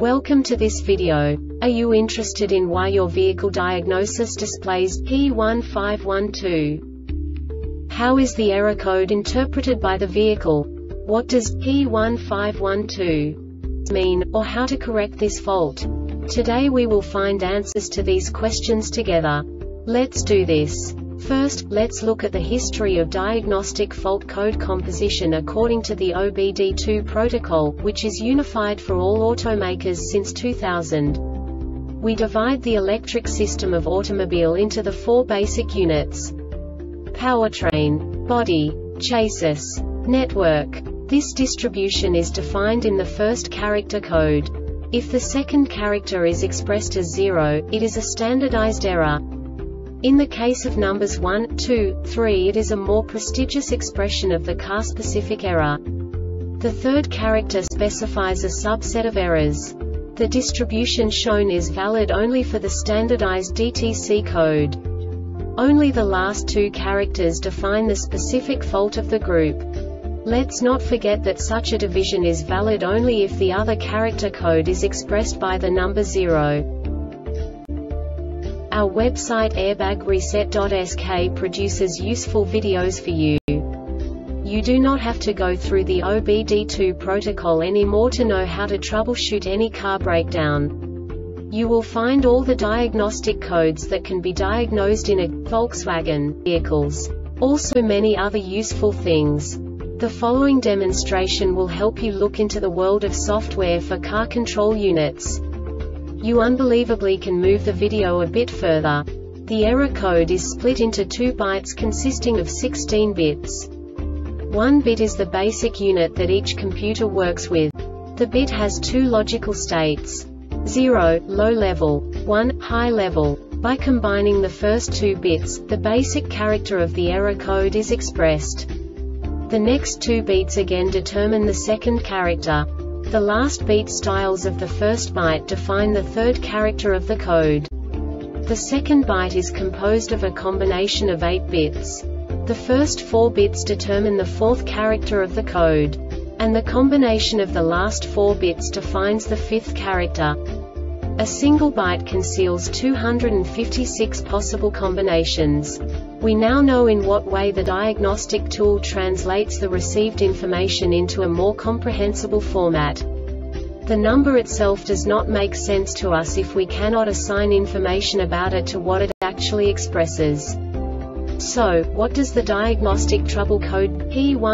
Welcome to this video. Are you interested in why your vehicle diagnosis displays P1512? How is the error code interpreted by the vehicle? What does P1512 mean, or how to correct this fault? Today we will find answers to these questions together. Let's do this. First, let's look at the history of diagnostic fault code composition according to the OBD2 protocol, which is unified for all automakers since 2000. We divide the electric system of automobile into the four basic units: powertrain, body, chassis, network. This distribution is defined in the first character code. If the second character is expressed as 0, it is a standardized error. In the case of numbers 1, 2, 3, it is a more prestigious expression of the car-specific error. The third character specifies a subset of errors. The distribution shown is valid only for the standardized DTC code. Only the last two characters define the specific fault of the group. Let's not forget that such a division is valid only if the other character code is expressed by the number 0. Our website airbagreset.sk produces useful videos for you. You do not have to go through the OBD2 protocol anymore to know how to troubleshoot any car breakdown. You will find all the diagnostic codes that can be diagnosed in a Volkswagen vehicles. Also many other useful things. The following demonstration will help you look into the world of software for car control units. You unbelievably can move the video a bit further. The error code is split into 2 bytes consisting of 16 bits. 1 bit is the basic unit that each computer works with. The bit has 2 logical states: 0, low level, 1, high level. By combining the first 2 bits, the basic character of the error code is expressed. The next 2 beats again determine the second character. The last beat styles of the first byte define the third character of the code. The second byte is composed of a combination of 8 bits. The first 4 bits determine the fourth character of the code. And the combination of the last 4 bits defines the fifth character. A single byte conceals 256 possible combinations. We now know in what way the diagnostic tool translates the received information into a more comprehensible format. The number itself does not make sense to us if we cannot assign information about it to what it actually expresses. So, what does the diagnostic trouble code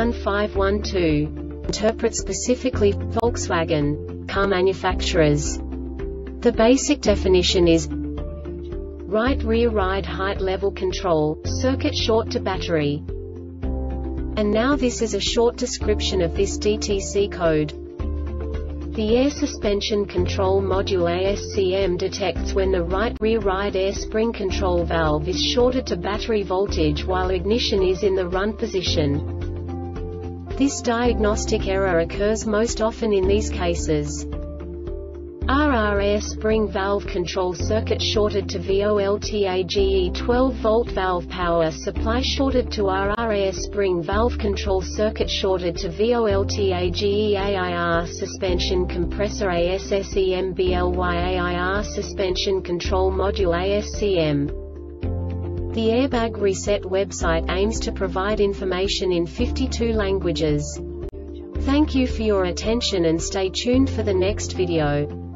P1512 interpret specifically for Volkswagen car manufacturers? The basic definition is right rear ride height level control, circuit short to battery. And now this is a short description of this DTC code. The air suspension control module ASCM detects when the right rear ride air spring control valve is shorted to battery voltage while ignition is in the run position. This diagnostic error occurs most often in these cases: RR air spring valve control circuit shorted to VOLTAGE 12-volt valve power supply shorted to RR air spring valve control circuit shorted to VOLTAGE AIR suspension compressor ASSEMBLY suspension control module ASCM. The Airbag Reset website aims to provide information in 52 languages. Thank you for your attention and stay tuned for the next video.